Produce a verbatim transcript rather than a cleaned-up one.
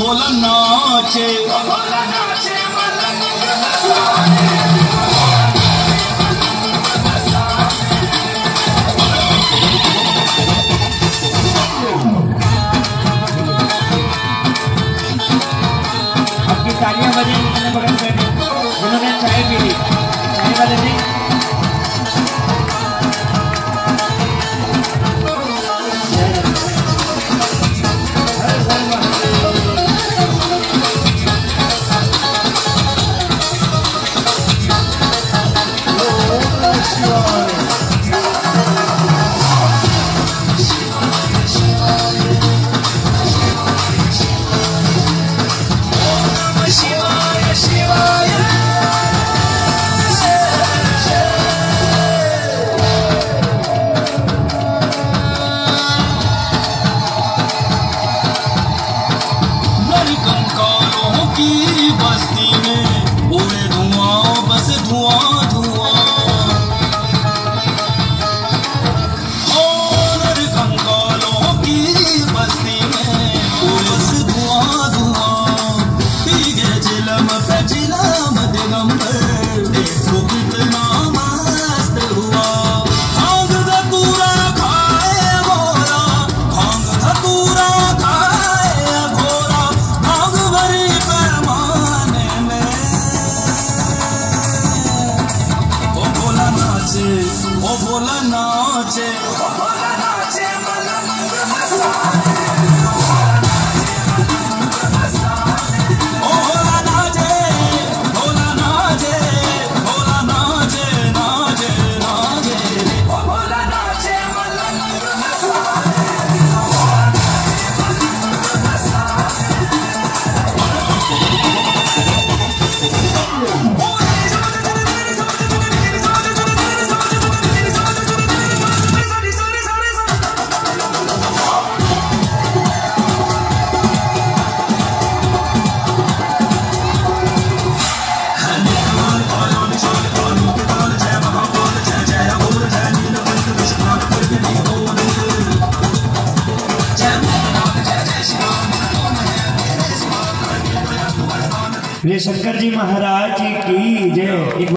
भोला नाचे भोला नाचे आपकी तालियां बजे जिन्होंने बगल बैठे, जिन्होंने चाय पी ली, चाय वाले ने की बस्ती में उड़े धुआं बस धुआं धुआं और कंगालों की बस्ती में बस धुआं धुआं पीगे चिलम पे चिलम दिगंबर देखो कितना मस्त हुआ भांग धतूरा खाए घोरा भांग धतूरा खाए घोरा भांग भरी ओ भोला नाचे भोला नाचे मलंग मसाले ओ भोला नाचे भोला नाचे भोला नाचे नाचे नाचे ओ भोला नाचे मलंग मसाले ये शंकर जी महाराज की जय।